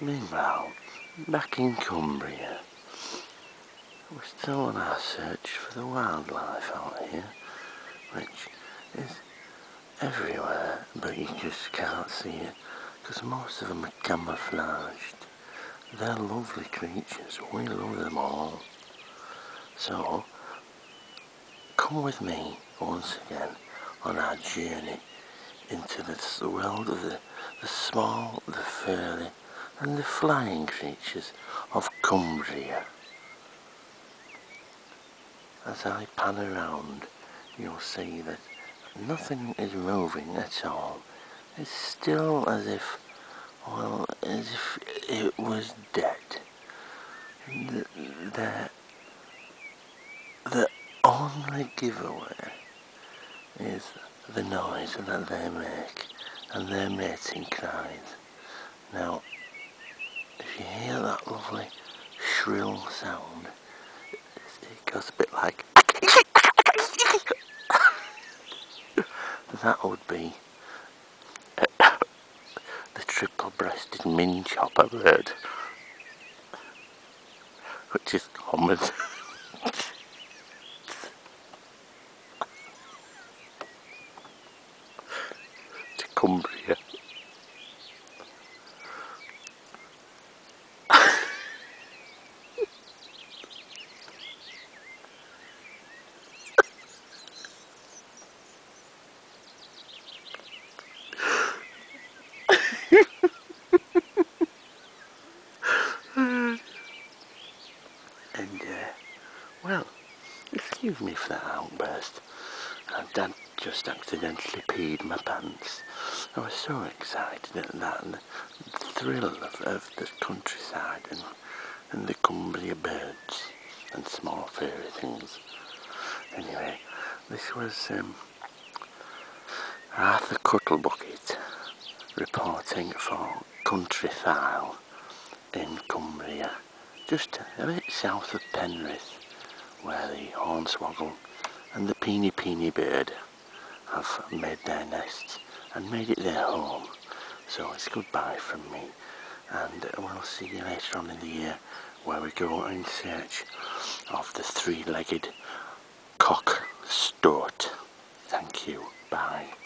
Meanwhile, back in Cumbria, we're still on our search for the wildlife out here, which is everywhere, but you just can't see it, because most of them are camouflaged. They're lovely creatures, we love them all. So, come with me once again on our journey into the world of the small, the furry, and the flying creatures of Cumbria. As I pan around, you'll see that nothing is moving at all. It's still as if, well, as if it was dead. The only giveaway is the noise that they make and their mating cries. Now, if you hear that lovely shrill sound, it goes a bit like that would be the triple-breasted minchopper bird, which is common to Cumbria. And well, excuse me for that outburst. Dad just accidentally peed my pants. I was so excited at that, and the thrill of the countryside and the Cumbria birds and small furry things. Anyway, this was Arthur Cuttlebucket reporting for Countryfile in Cumbria, just a bit south of Penrith, where the hornswoggle and the peeny bird have made their nests and made it their home. So it's goodbye from me, and we'll see you later on in the year, where we go in search of the three-legged cock stoat. Thank you. Bye.